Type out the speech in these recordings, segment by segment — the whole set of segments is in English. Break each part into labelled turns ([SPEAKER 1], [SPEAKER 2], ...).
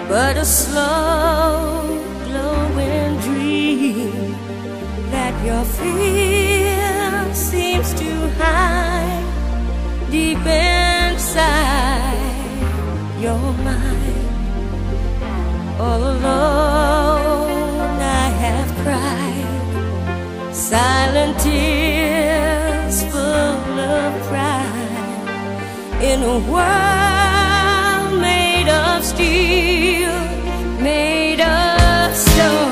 [SPEAKER 1] but a slow glowing dream that your fear seems to hide deep inside your mind. All alone I have cried silent tears full of pride in a world made of steel, made of stone.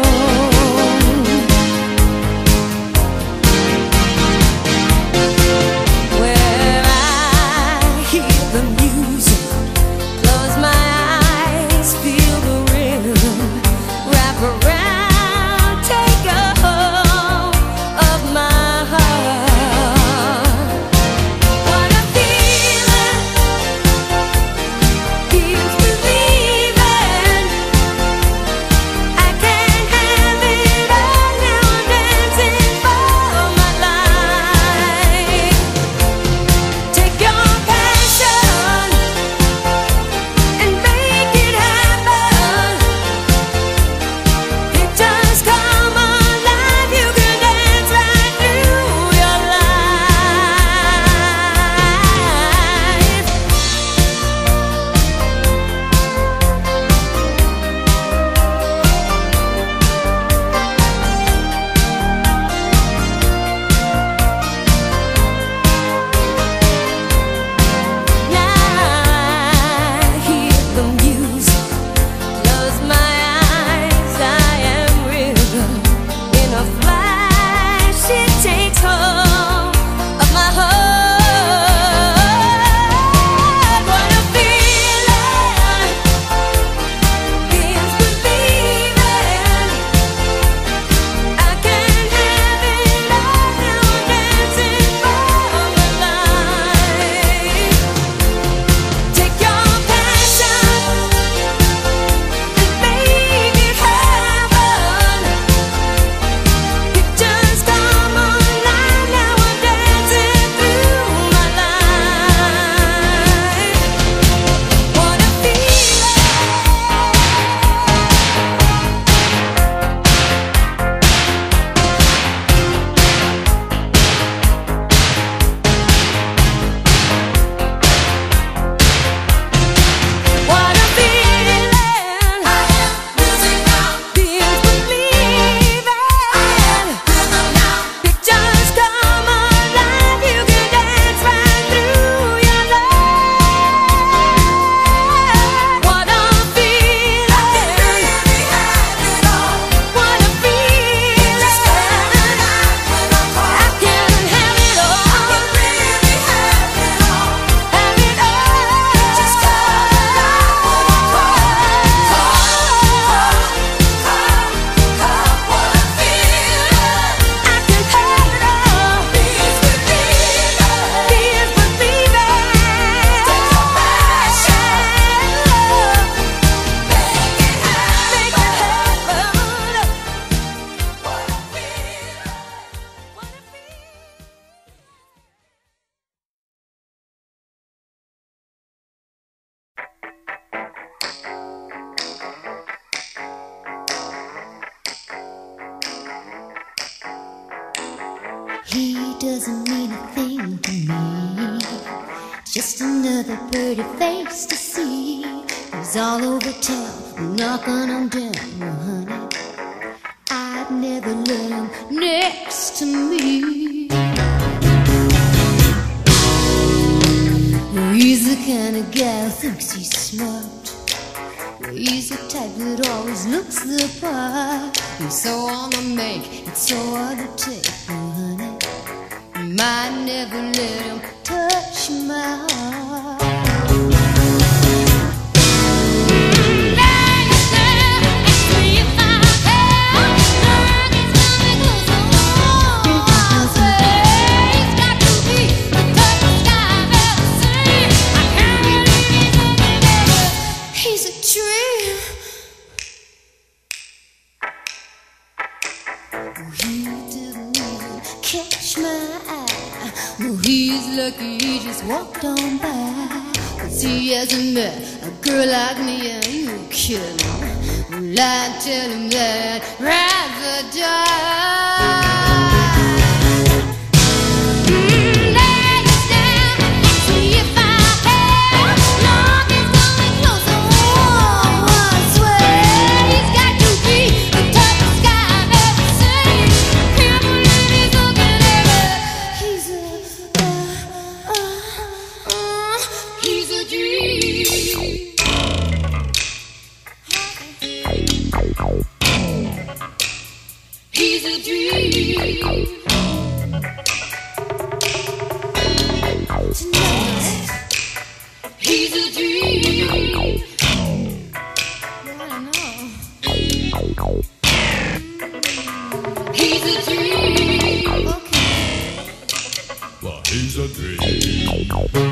[SPEAKER 1] Where I hear the music, close my eyes, feel the rhythm, wrap around, take a hold of my heart. What a feeling, feels believing. I can't have it all now, I'm dancing for my life. Take your passion and make it happen. Pictures come alive, you can dance right through your life. Now I hear the music, close my eyes, I am rhythm. In a flash it takes hold of my heart. What a feeling, feels believing. I can't have it all now, I'm dancing for my life. Take your passion and make it happen. Pictures come alive, now I'm dancing through my life. What a feeling. What a feeling. I am losing now. Feels believing. I am rhythm now. Pictures come alive, you can dance right through your life. What a feeling. I can really have it all. What a feeling. Just come alive when I call. I can have it all. I can really have it all. Have it all. Just come alive when I call. What a feeling. I can have it all. Feels believing. Feels believing. Take your passion, make it happen. What a feeling. What a feeling.
[SPEAKER 2] He doesn't mean a thing to me. Just another pretty face to see. He's all over town, knocking on down. Oh, honey, I'd never let him next to me. He's the kind of guy who thinks he's smart. He's the type that always looks the part. He's so on the make, it's so hard to take. Oh, honey, might never let him touch my heart. He's a dream. He didn't even catch my eye. Well, he's lucky he just walked on by. 'Cause he hasn't met a girl like me and you. kill him. Lie, tell him that rather die.
[SPEAKER 1] He's a dream. Tonight, he's a dream.
[SPEAKER 2] I don't know.
[SPEAKER 1] He's a dream.
[SPEAKER 2] Okay.
[SPEAKER 3] Well, he's a dream.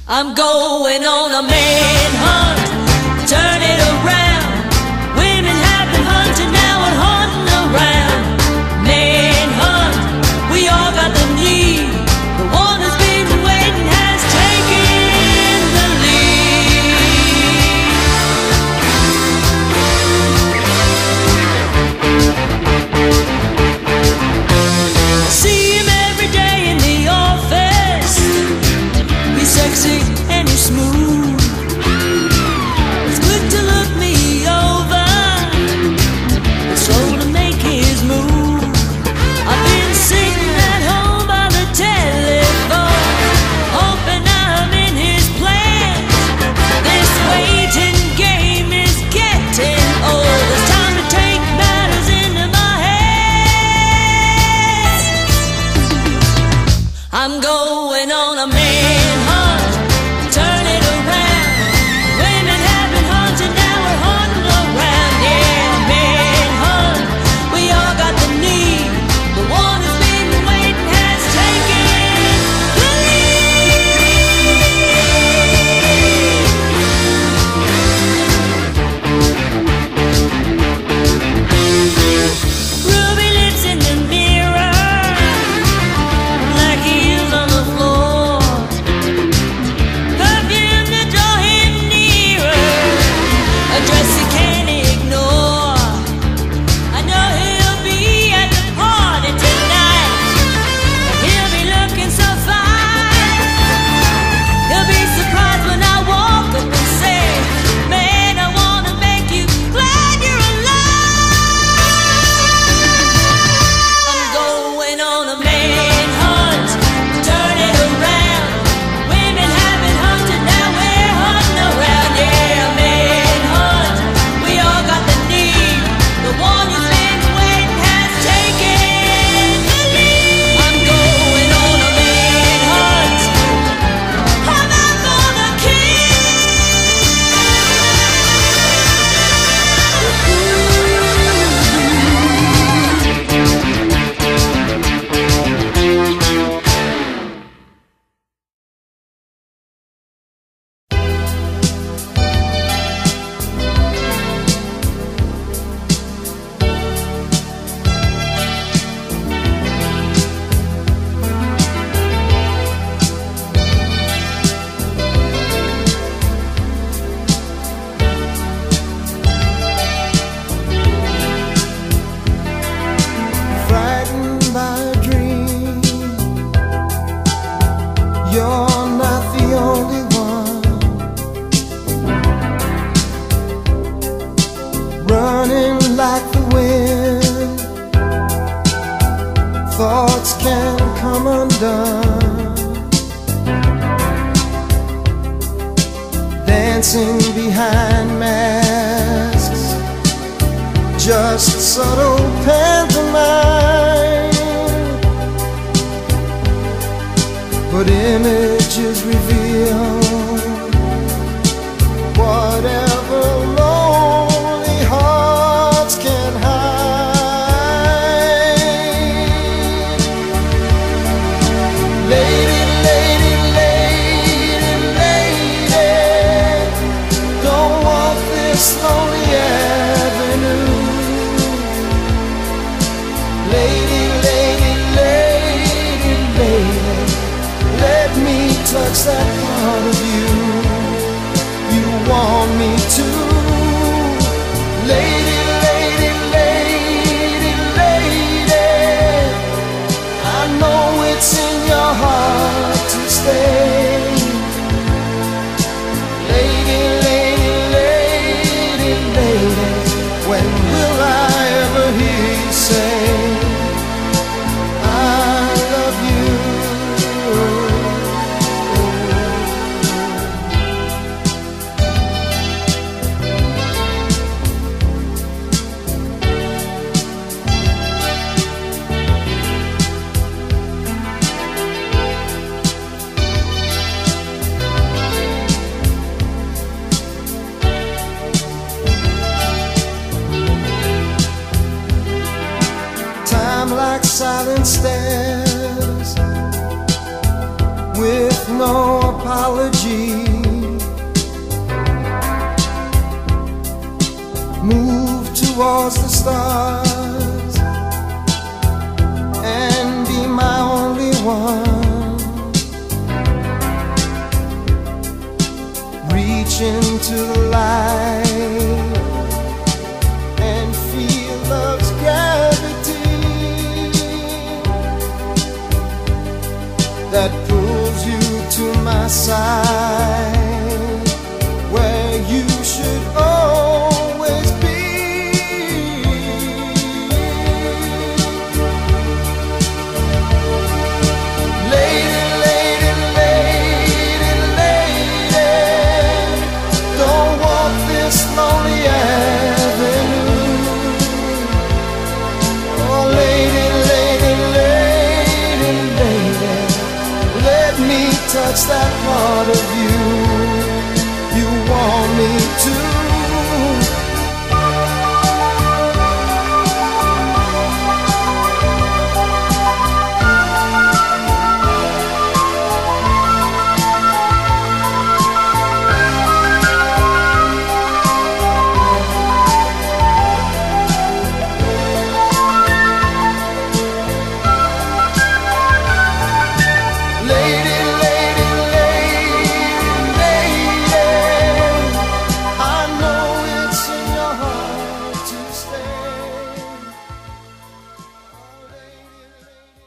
[SPEAKER 1] I'm going on a manhunt, turn it around. Women have been hunting, now we're hunting around. Manhunt, we all got the need. The one who's been waiting has taken the lead. I see him every day in the office. He's sexy and he's smooth. It's good to look me over, but slow to make his move. I've been sitting at home by the telephone, hoping I'm in his plans. This waiting game is getting old. It's time to take matters into my hands. I'm going on a manhunt, turn it around. Women have been hunting, now we're hunting around. Yeah, manhunt, we all got the need. The one who's been waiting has taken the lead. Ruby lips in the mirror, black heels on the floor, perfume to draw him nearer, a dress he can't ignore. I know he'll be at the party tonight, he'll be looking so fine. He'll be surprised when I walk up and say, man, I wanna make you glad you're alive. I'm going on a manhunt, turn it around. Women have been hunted, now we're hunting around. Yeah, manhunt, we all got the need. The one who's been waiting has taken the lead. I'm going on a manhunt, I'm out for the
[SPEAKER 4] Frightened by a dream, you're not the only one. Running like the wind, thoughts can come undone. Dancing behind masks, just subtle pantomime, but images reveal whatever lonely hearts can hide. Lady, lady, lady, lady, don't walk this lonely avenue. Lady, lady, lady, lady, let me touch that part of you you want me to. Lady, lady, lady, lady, I know it's in your heart to stay. Lady, lady, lady, lady, when will I ever hear you say I love you? Like silent stairs with There's no apology. Move towards the stars and be my only one. Reach into the light and feel love's gravity that pulls you to my side, where you should always be. Lady, lady, lady, lady, don't walk this lonely avenue. Oh, lady, lady, lady, lady, let me touch that part of you you want me to. Lady, lady, lady, lady, I know it's in your heart to stay. Oh, lady, lady.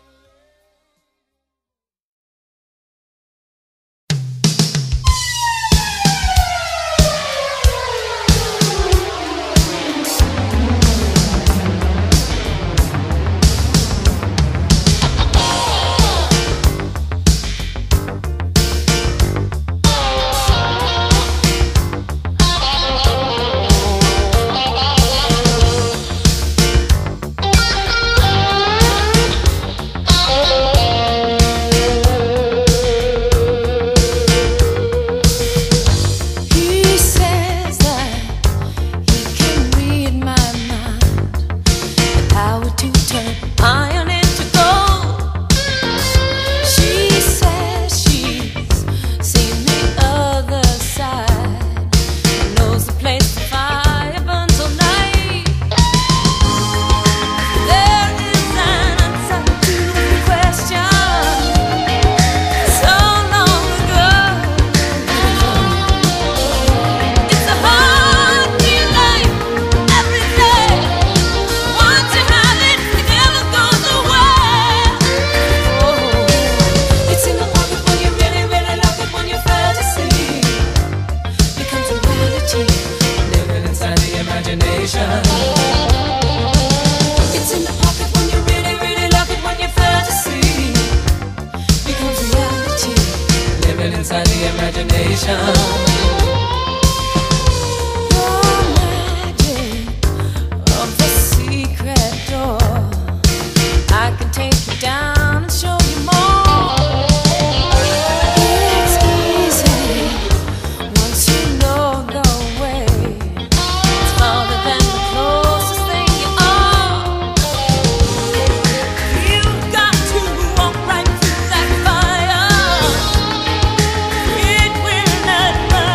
[SPEAKER 1] He says that he can read my mind, the power to turn iron into gold. She says she's seen the other side, knows the place the fire burns all night. There is an answer to the question so long ago. It's a hard new life every day. Once you have it, it never goes away. Oh, it's in the pocket when you really, really love it, when your fantasy becomes a reality, living inside the imagination. It's in the pocket when you really, really love it, when your fantasy becomes reality, living inside the imagination. Your magic of the secret door, I can take you down and show you more. It's easy once you know the way. It's farther than the closest thing you are. You've got to walk right through that fire. It will not burn.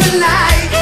[SPEAKER 5] tonight.